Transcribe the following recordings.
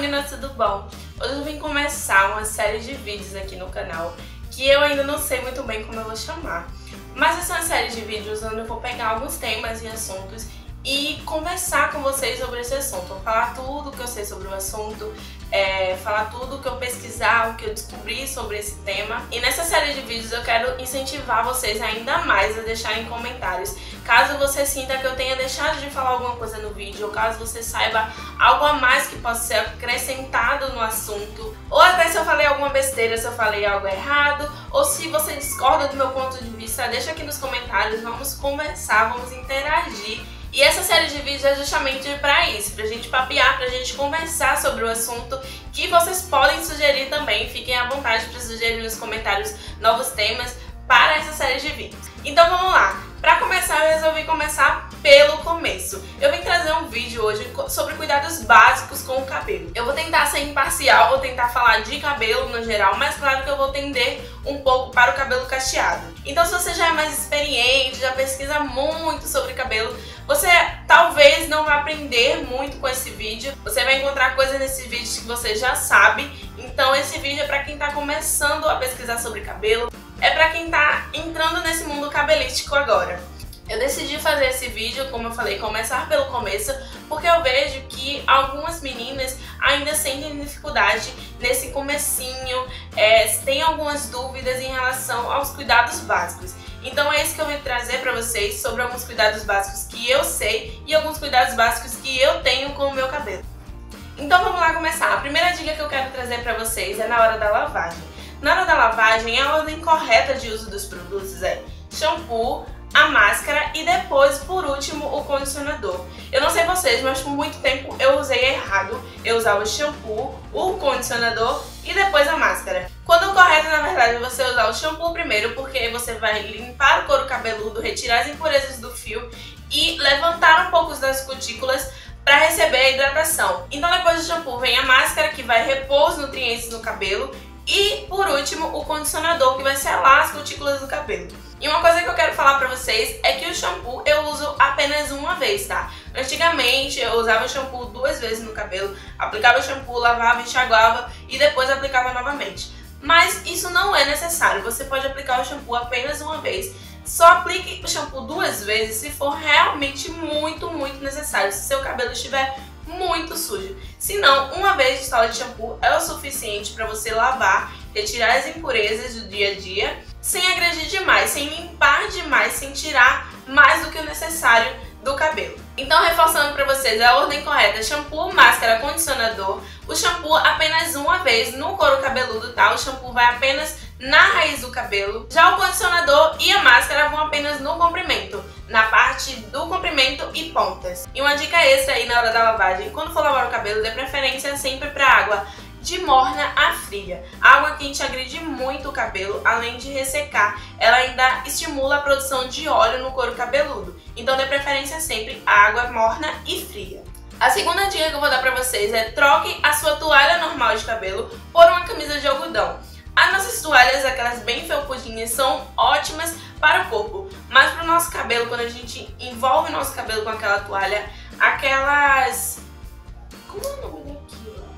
meninas, tudo bom? Hoje eu vim começar uma série de vídeos aqui no canal que eu ainda não sei muito bem como eu vou chamar. Mas essa é uma série de vídeos onde eu vou pegar alguns temas e assuntos e conversar com vocês sobre esse assunto. Vou falar tudo que eu sei sobre o assunto, falar tudo que eu pesquisar, o que eu descobri sobre esse tema. E nessa série de vídeos eu quero incentivar vocês ainda mais a deixarem comentários. Caso você sinta que eu tenha deixado de falar alguma coisa no vídeo, ou caso você saiba algo a mais que possa ser acrescentado no assunto, ou até se eu falei alguma besteira, se eu falei algo errado, ou se você discorda do meu ponto de vista, deixa aqui nos comentários, vamos conversar, vamos interagir. E essa série de vídeos é justamente pra isso, pra gente papear, pra gente conversar sobre o assunto, que vocês podem sugerir também, fiquem à vontade para sugerir nos comentários novos temas para essa série de vídeos. Então vamos lá! Pra começar, eu resolvi começar pelo começo. Eu vim trazer um vídeo hoje sobre cuidados básicos com o cabelo. Eu vou tentar ser imparcial, vou tentar falar de cabelo no geral, mas claro que eu vou tender um pouco para o cabelo cacheado. Então se você já é mais experiente, já pesquisa muito sobre cabelo, você talvez não vai aprender muito com esse vídeo. Você vai encontrar coisas nesse vídeo que você já sabe. Então esse vídeo é para quem está começando a pesquisar sobre cabelo. É pra quem tá entrando nesse mundo cabelístico agora. Eu decidi fazer esse vídeo, como eu falei, começar pelo começo, porque eu vejo que algumas meninas ainda sentem dificuldade nesse comecinho, tem algumas dúvidas em relação aos cuidados básicos. Então é isso que eu vim trazer pra vocês, sobre alguns cuidados básicos que eu sei e alguns cuidados básicos que eu tenho com o meu cabelo. Então vamos lá começar. A primeira dica que eu quero trazer pra vocês é na hora da lavagem. Na hora da lavagem, a ordem correta de uso dos produtos é shampoo, a máscara e depois, por último, o condicionador. Eu não sei vocês, mas por muito tempo eu usei errado. Eu usava o shampoo, o condicionador e depois a máscara. Quando o correto, na verdade, é você usar o shampoo primeiro, porque você vai limpar o couro cabeludo, retirar as impurezas do fio e levantar um pouco das cutículas para receber a hidratação. Então depois do shampoo vem a máscara, que vai repor os nutrientes no cabelo. E, por último, o condicionador, que vai selar as cutículas do cabelo. E uma coisa que eu quero falar pra vocês é que o shampoo eu uso apenas uma vez, tá? Antigamente eu usava o shampoo 2 vezes no cabelo, aplicava o shampoo, lavava, enxaguava e depois aplicava novamente. Mas isso não é necessário, você pode aplicar o shampoo apenas uma vez. Só aplique o shampoo 2 vezes se for realmente muito necessário, se seu cabelo estiver muito sujo. Se não, uma vez de sala de shampoo é o suficiente para você lavar, retirar as impurezas do dia a dia, sem agredir demais, sem limpar demais, sem tirar mais do que o necessário do cabelo. Então, reforçando para vocês, a ordem correta: shampoo, máscara, condicionador. O shampoo apenas uma vez no couro cabeludo, tá? O shampoo vai apenas na raiz do cabelo. Já o condicionador e a máscara vão apenas no comprimento, na parte do comprimento e pontas. E uma dica extra aí na hora da lavagem: quando for lavar o cabelo, dê preferência sempre para água de morna a fria. A água quente agride muito o cabelo, além de ressecar, ela ainda estimula a produção de óleo no couro cabeludo. Então dê preferência sempre a água morna e fria. A segunda dica que eu vou dar pra vocês é: troque a sua toalha normal de cabelo por uma camisa de algodão. As nossas toalhas, aquelas bem felpudinhas, são ótimas para o corpo, mas para o nosso cabelo, quando a gente envolve o nosso cabelo com aquela toalha, aquelas... como é o nome daquilo?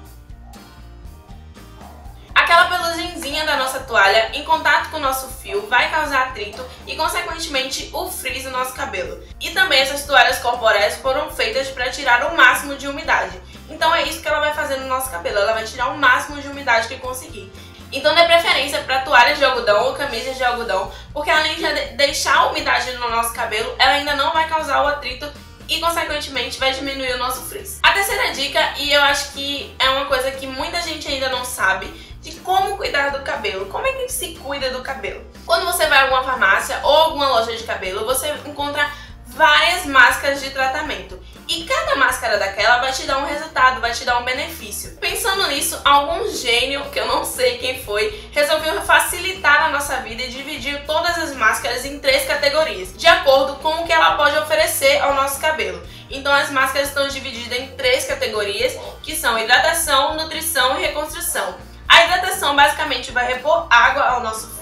Aquela pelugenzinha da nossa toalha em contato com o nosso fio vai causar atrito e, consequentemente, o frizz no nosso cabelo. E também essas toalhas corporais foram feitas para tirar o máximo de umidade. Então é isso que ela vai fazer no nosso cabelo, ela vai tirar o máximo de umidade que conseguir. Então dê preferência para toalhas de algodão ou camisas de algodão, porque além de deixar a umidade no nosso cabelo, ela ainda não vai causar o atrito e, consequentemente, vai diminuir o nosso frizz. A terceira dica, e eu acho que é uma coisa que muita gente ainda não sabe, de como cuidar do cabelo. Como é que se cuida do cabelo? Quando você vai a alguma farmácia ou alguma loja de cabelo, você encontra várias máscaras de tratamento. E cada máscara daquela vai te dar um resultado, vai te dar um benefício. Pensando nisso, algum gênio, que eu não sei quem foi, resolveu facilitar a nossa vida e dividir todas as máscaras em 3 categorias, de acordo com o que ela pode oferecer ao nosso cabelo. Então as máscaras estão divididas em 3 categorias, que são hidratação, nutrição e reconstrução. A hidratação basicamente vai repor água ao nosso fio.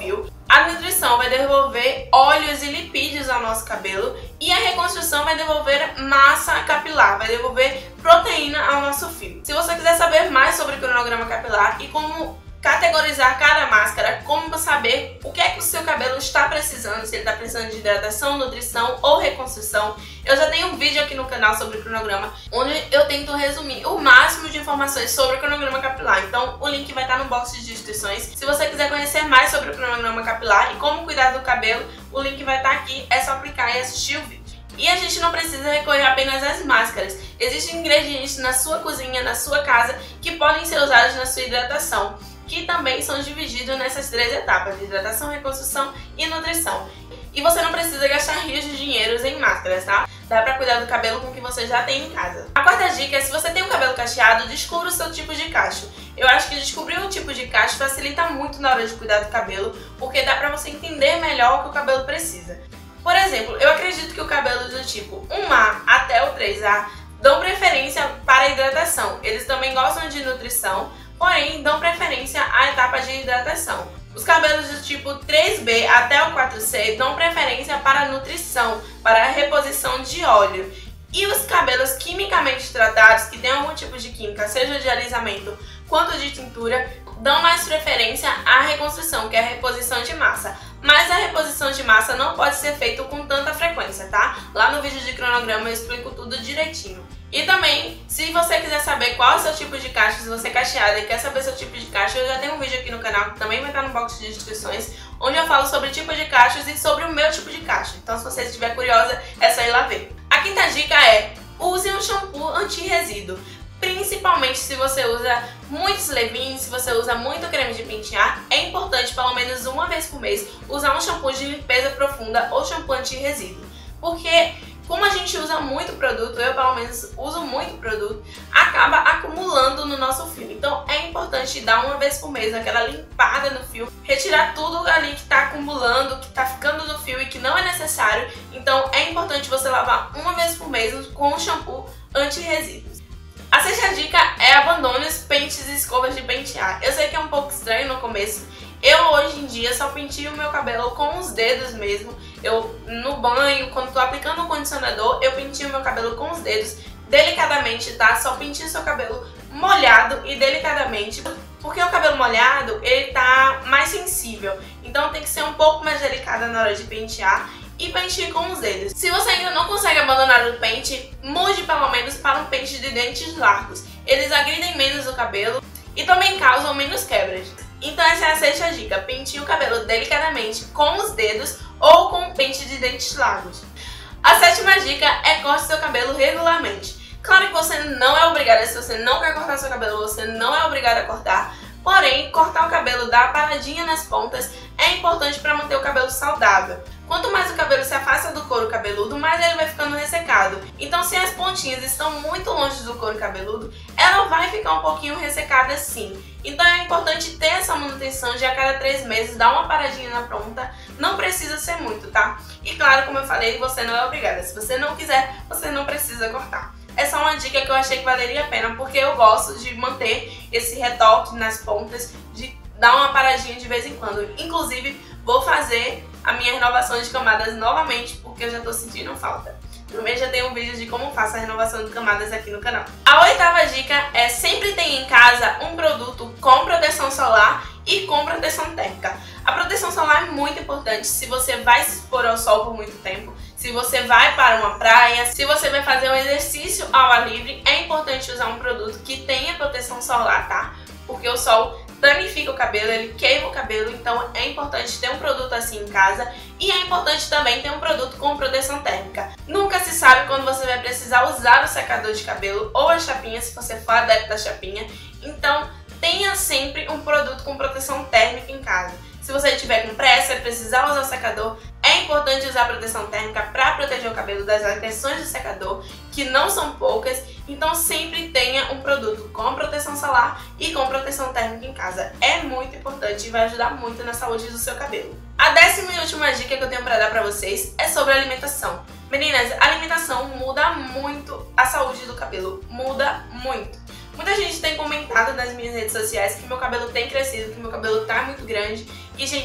A nutrição vai devolver óleos e lipídios ao nosso cabelo e a reconstrução vai devolver massa capilar, vai devolver proteína ao nosso fio. Se você quiser saber mais sobre o cronograma capilar e como categorizar cada máscara, como saber o que é que o seu cabelo está precisando, se ele está precisando de hidratação, nutrição ou reconstrução, eu já tenho um vídeo aqui no canal sobre o cronograma, onde eu tento resumir o máximo de informações sobre o cronograma capilar. Então o link vai estar no box de descrições. Se você quiser conhecer mais sobre o cronograma capilar e como cuidar do cabelo, o link vai estar aqui, é só clicar e assistir o vídeo. E a gente não precisa recorrer apenas às máscaras. Existem ingredientes na sua cozinha, na sua casa, que podem ser usados na sua hidratação, que também são divididos nessas 3 etapas, de hidratação, reconstrução e nutrição. E você não precisa gastar rios de dinheiros em máscaras, tá? Dá pra cuidar do cabelo com o que você já tem em casa. A quarta dica é, se você tem um cabelo cacheado, descubra o seu tipo de cacho. Eu acho que descobrir um tipo de cacho facilita muito na hora de cuidar do cabelo, porque dá pra você entender melhor o que o cabelo precisa. Por exemplo, eu acredito que o cabelo do tipo 1A até o 3A dão preferência para a hidratação. Eles também gostam de nutrição, porém dão preferência à etapa de hidratação. Os cabelos do tipo 3B até o 4C dão preferência para a nutrição, para a reposição de óleo. E os cabelos quimicamente tratados, que têm algum tipo de química, seja de alisamento quanto de tintura, dão mais preferência à reconstrução, que é a reposição de massa. Mas a reposição de massa não pode ser feita com tanta frequência, tá? Lá no vídeo de cronograma eu explico tudo direitinho. E também, se você quiser saber qual é o seu tipo de cacho, se você é cacheada e quer saber seu tipo de cacho, eu já tenho um vídeo aqui no canal que também vai estar no box de descrições, onde eu falo sobre tipo de cachos e sobre o meu tipo de cacho. Então se você estiver curiosa, é só ir lá ver. A quinta dica é, use um shampoo anti-resíduo. Principalmente se você usa muitos leave-in, se você usa muito creme de pentear, é importante pelo menos uma vez por mês usar um shampoo de limpeza profunda ou shampoo anti-resíduo. Porque como a gente usa muito produto, eu pelo menos uso muito produto, acaba acumulando no nosso fio. Então é importante dar uma vez por mês aquela limpada no fio, retirar tudo ali que está acumulando, que está ficando no fio e que não é necessário. Então é importante você lavar uma vez por mês com um shampoo anti-resíduos. A sexta dica é abandone os pentes e escovas de pentear. Eu sei que é um pouco estranho no começo. Eu hoje em dia só penteo o meu cabelo com os dedos mesmo. Eu no banho, quando tô aplicando o condicionador, eu penteo o meu cabelo com os dedos, delicadamente, tá? Só penteo seu cabelo molhado e delicadamente, porque o cabelo molhado, ele tá mais sensível. Então tem que ser um pouco mais delicada na hora de pentear. E penteie com os dedos. Se você ainda não consegue abandonar o pente, mude pelo menos para um pente de dentes largos. Eles agridem menos o cabelo e também causam menos quebras. Então essa é a sexta dica, penteie o cabelo delicadamente com os dedos ou com um pente de dentes largos. A sétima dica é corte seu cabelo regularmente. Claro que você não é obrigada, se você não quer cortar seu cabelo, você não é obrigada a cortar. Porém, cortar o cabelo, dar a paradinha nas pontas, é importante para manter o cabelo saudável. Quanto mais o cabelo se afasta do couro cabeludo, mais ele vai ficando ressecado. Então se as pontinhas estão muito longe do couro cabeludo, ela vai ficar um pouquinho ressecada sim. Então é importante ter essa manutenção de a cada 3 meses, dar uma paradinha na ponta, não precisa ser muito, tá? E claro, como eu falei, você não é obrigada. Se você não quiser, você não precisa cortar. É só uma dica que eu achei que valeria a pena, porque eu gosto de manter esse retoque nas pontas, de dar uma paradinha de vez em quando. Inclusive, vou fazer a minha renovação de camadas novamente, porque eu já tô sentindo falta. Também já tem um vídeo de como faço a renovação de camadas aqui no canal. A oitava dica é sempre tenha em casa um produto com proteção solar e com proteção térmica. A proteção solar é muito importante se você vai se expor ao sol por muito tempo, se você vai para uma praia, se você vai fazer um exercício ao ar livre, é importante usar um produto que tenha proteção solar, tá? Porque o sol danifica o cabelo, ele queima o cabelo, então é importante ter um produto assim em casa e é importante também ter um produto com proteção térmica. Nunca se sabe quando você vai precisar usar o secador de cabelo ou a chapinha, se você for adepto da chapinha, então tenha sempre um produto com proteção térmica em casa. Se você estiver com pressa e precisar usar o secador, é importante usar proteção térmica para proteger o cabelo das agressões do secador, que não são poucas, então sempre tenha um produto com proteção solar e com proteção térmica em casa. É muito importante e vai ajudar muito na saúde do seu cabelo. A 10ª e última dica que eu tenho para dar para vocês é sobre a alimentação. Meninas, a alimentação muda muito a saúde do cabelo, muda muito. Muita gente tem comentado nas minhas redes sociais que meu cabelo tem crescido, que meu cabelo tá muito grande. E, gente,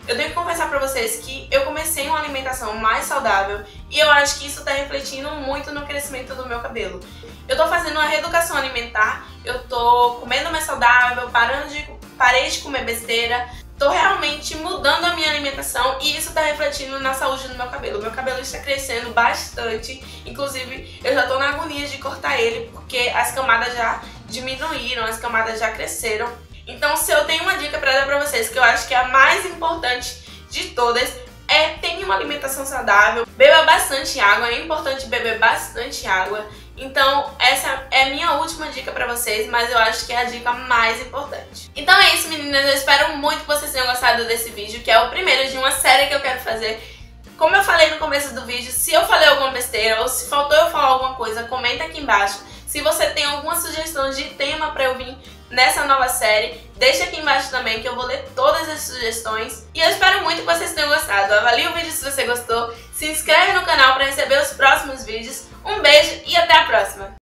Eu tenho que confessar pra vocês que eu comecei uma alimentação mais saudável e eu acho que isso tá refletindo muito no crescimento do meu cabelo. Eu tô fazendo uma reeducação alimentar, eu tô comendo mais saudável, parei de comer besteira, tô realmente mudando a minha alimentação e isso tá refletindo na saúde do meu cabelo. Meu cabelo está crescendo bastante, inclusive eu já tô na agonia de cortar ele porque as camadas já diminuíram, as camadas já cresceram. Então, se eu tenho uma dica pra dar pra vocês, que eu acho que é a mais importante de todas, tenha uma alimentação saudável, beba bastante água, é importante beber bastante água. Então, essa é a minha última dica pra vocês, mas eu acho que é a dica mais importante. Então é isso, meninas, eu espero muito que vocês tenham gostado desse vídeo, que é o primeiro de uma série que eu quero fazer. Como eu falei no começo do vídeo, se eu falei alguma besteira ou se faltou eu falar alguma coisa, comenta aqui embaixo. Se você tem alguma sugestão de tema pra eu vir nessa nova série, deixa aqui embaixo também que eu vou ler todas as sugestões. E eu espero muito que vocês tenham gostado. Avalie o vídeo se você gostou, se inscreve no canal para receber os próximos vídeos. Um beijo e até a próxima!